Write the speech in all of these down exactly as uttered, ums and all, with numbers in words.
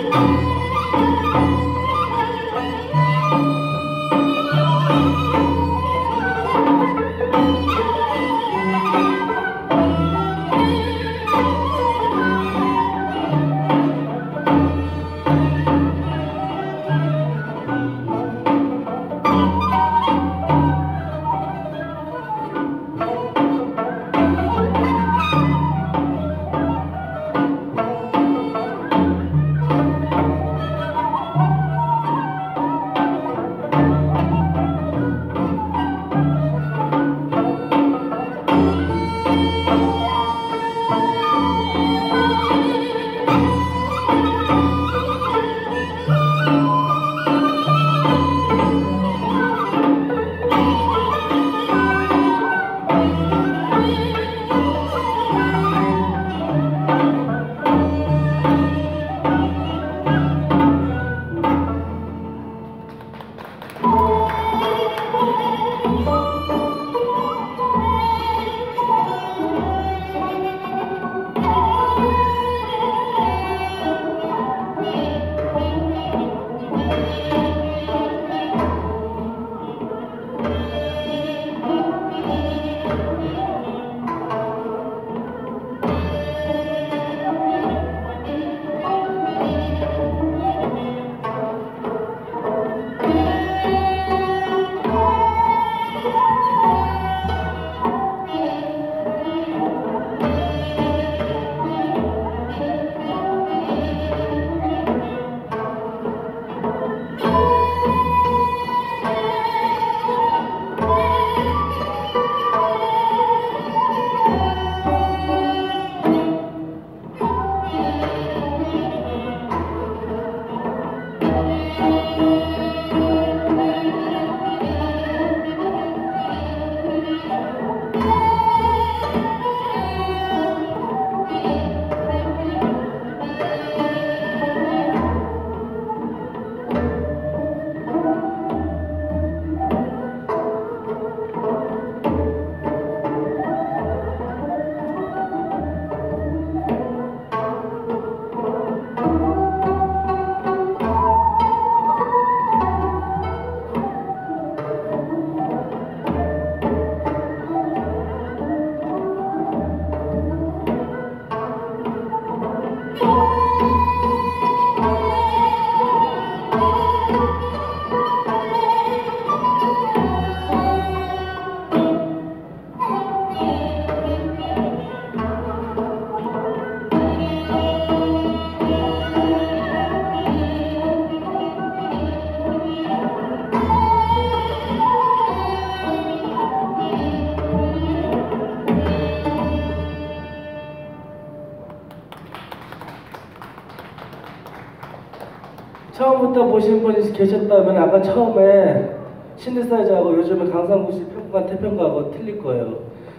처음부터 보신 분이 계셨다면 아까 처음에 신디사이저하고 요즘에 강상구 씨 평가 태평가하고 틀릴 거예요.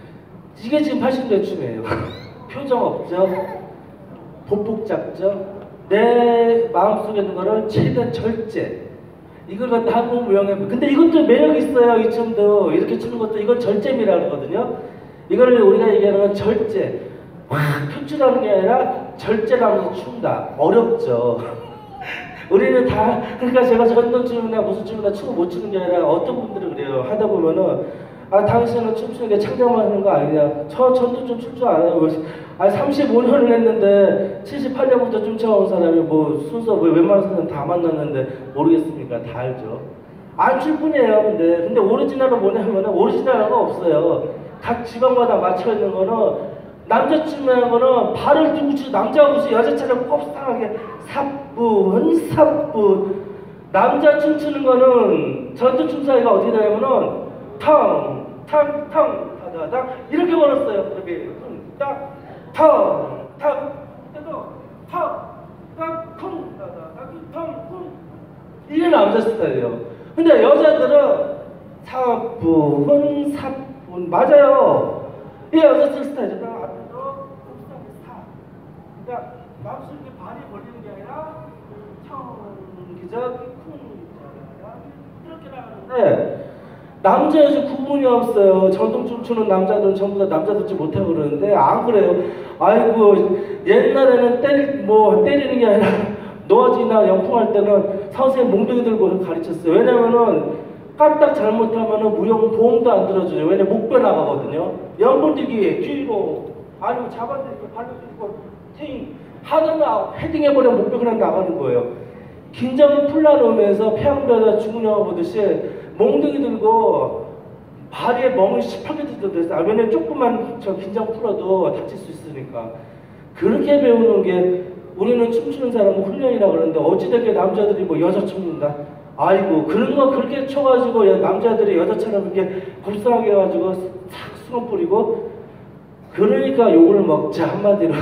이게 지금 팔십 년대 춤이에요. 표정 없죠? 보폭 작죠? 내 마음속에 있는 거를 최대한 절제. 이걸 갖다 한국 무용해. 근데 이것도 매력 있어요. 이 춤도 이렇게 추는 것도 이건 절제미라 그러거든요. 이거를 우리가 얘기하는 건 절제. 확 표출하는 게 아니라 절제를 하면서 춘다. 어렵죠. 우리는 다, 그러니까 제가 전통춤이나 무슨 춤이나 춤을 못 추는 게 아니라 어떤 분들은 그래요. 하다 보면은, 아, 당신은 춤추는 게 창작만 하는 거 아니냐. 저 전통춤 출 줄 알아요. 아, 삼십오 년을 했는데, 칠십팔 년부터 춤춰온 사람이 뭐, 순서, 뭐, 웬만한 사람 다 만났는데, 모르겠습니까? 다 알죠. 안 출 뿐이에요, 근데. 근데 오리지널은 뭐냐면은, 오리지널은 없어요. 각 지방마다 맞춰있는 거는, 남자 춤하는 거는 발을 두고 추 남자하고 추 여자처럼 곱상하게 삽분 삽분. 남자 춤추는 거는 전통 춤 사이가 어떻게 되냐면은 탕탕탕 타다당 이렇게 걸었어요. 이렇게 딱탕탕 그래서 탕탕 타다당 이게 남자 스타일이에요. 근데 여자들은 삽분 삽분 맞아요. 이게 여자들 스타일이죠. 그러니까 마음속에 발이 벌리는 게 아니라 청기적 쿵 이렇게 나가는데 남자 여자 구분이 없어요. 전통춤 추는 남자들은 전부 다 남자 듣지 못하고 그러는데 안 그래요. 아이고 옛날에는 때리 뭐 때리는 게 아니라 노아지나 영풍할 때는 선생님 몽둥이 들고 가르쳤어요. 왜냐면은 까딱 잘못하면은 무용 보험도 안 들어줘요. 왜냐면 목뼈 나가거든요. 연분들기 뒤로 아니면 잡아들고 발로 들고 팅 하다가 헤딩해버리면 목뼈 그냥 나가는 거예요. 긴장을 풀어놓으면서 폐암별에 죽은 영화 보듯이 몽둥이 들고 발에 멍을 시퍼게 들어서 아, 왜냐면 조금만 저 긴장 풀어도 다칠 수 있으니까 그렇게 배우는 게 우리는 춤추는 사람은 훈련이라고 그러는데 어찌됐게 남자들이 뭐 여자 춤는다 아이고 그런 거 그렇게 쳐가지고 남자들이 여자처럼 이렇게 곱상하게 해가지고 싹 수건 뿌리고 그러니까 욕을 먹자 한마디로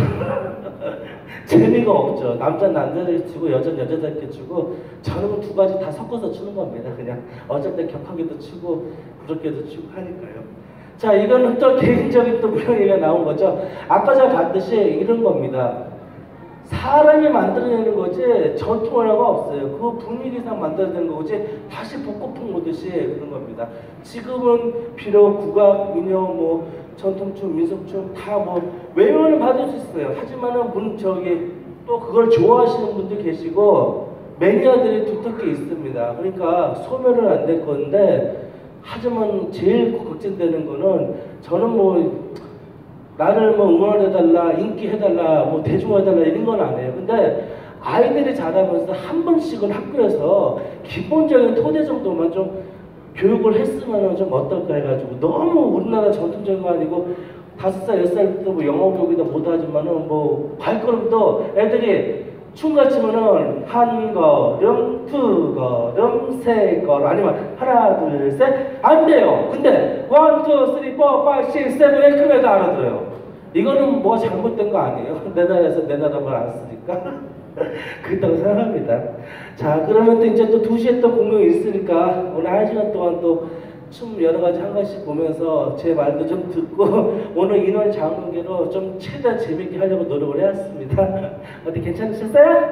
재미가 없죠. 남자는 남자들이 추고 여자는 여자답게 추고 저는 두 가지 다 섞어서 추는 겁니다. 그냥 어쩔 때 격하게도 추고 그렇게도 추고 하니까요. 자, 이거는 또 개인적인 또 무용얘기가 나온 거죠. 아까 제가 봤듯이 이런 겁니다. 사람이 만들어내는 거지 전통문화가 없어요. 그 분위기상 만들어내는 거지 다시 복고풍 오듯이 그런 겁니다. 지금은 비록 국악, 민요, 뭐 전통춤, 민속춤 다 뭐 외면을 받을 수 있어요. 하지만은 문 저기 또 그걸 좋아하시는 분들 계시고 매니아들이 두텁게 있습니다. 그러니까 소멸은 안 될 건데 하지만 제일 걱정되는 거는 저는 뭐 나를 뭐 응원해달라, 인기해달라, 뭐 대중화해달라 이런 건 아니에요. 근데 아이들이 자라면서 한 번씩은 학교에서 기본적인 토대 정도만 좀 교육을 했으면 좀 어떨까 해가지고 너무 우리나라 전통적인 거 아니고 다섯 살, 여섯 살부터 뭐 영어 교육이다 못하지만은 뭐 발걸음도 애들이 춤같이 치면은 한 걸음, 두 걸음, 세 걸음 아니면 하나, 둘, 셋 안 돼요. 근데 원, 투, 쓰리, 포, 파이브, 식스, 세븐, 에잇 그래도 알아들어요. 이거는 뭐가 잘못된 거 아니에요. 내 나라에서 내 나라 말 안 쓰니까 그렇다고 생각합니다. 자, 그러면 또 이제 또 두 시에 또 공연이 있으니까 오늘 한 시간 동안 또 춤 여러 가지 한 가지씩 보면서 제 말도 좀 듣고 오늘 인원 장관계로 좀 최대한 재밌게 하려고 노력을 해왔습니다. 어디 괜찮으셨어요?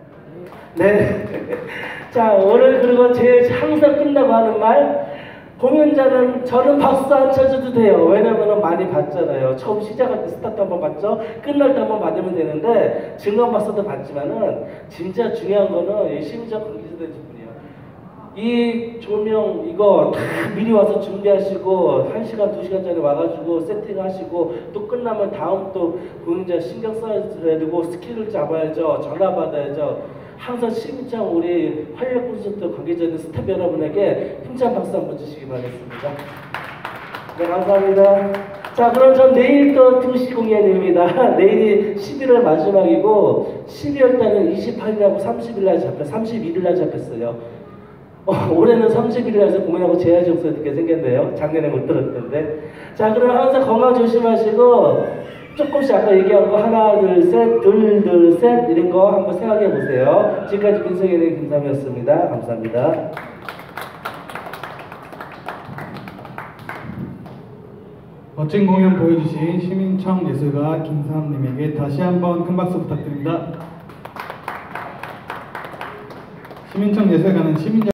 네. 자, 오늘 그리고 제 항상 끝나고 하는 말 공연자는 저는 박수 안 쳐줘도 돼요. 왜냐면은 많이 봤잖아요. 처음 시작할 때 스타트 한번 봤죠. 끝날 때 한번 받으면 되는데 증강 박수도 받지만은 진짜 중요한 거는 심리적 관계자들 뿐이에요. 이 조명 이거 다 미리 와서 준비하시고 한 시간 두 시간 전에 와가지고 세팅하시고 또 끝나면 다음 또 공연자 신경 써야 되고 스킬을 잡아야죠. 전화 받아야죠. 항상 심장 우리 활력 콘서트 관계자들 스태프 여러분에게 힘찬 박수 한번 주시기 바라겠습니다. 네, 감사합니다. 자, 그럼 전 내일 또 두 시 공연입니다. 내일이 십일월 마지막이고 십이월 달은 이십팔 일하고 삼십 일 날 잡혔, 삼십일 일 날 잡혔어요. 어, 올해는 삼십 일이라서 공연하고 제야지 없어서 듣게 생겼네요. 작년에 못 들었는데. 자, 그럼 항상 건강 조심하시고 조금씩 아까 얘기한 거 하나 둘셋 둘 둘 셋 이런 거 한번 생각해 보세요. 지금까지 민석이네 김삼이었습니다. 감사합니다. 멋진 공연 보여주신 시민청 예술가 김삼님에게 다시 한번 큰 박수 부탁드립니다. 시민청 예술가는 시민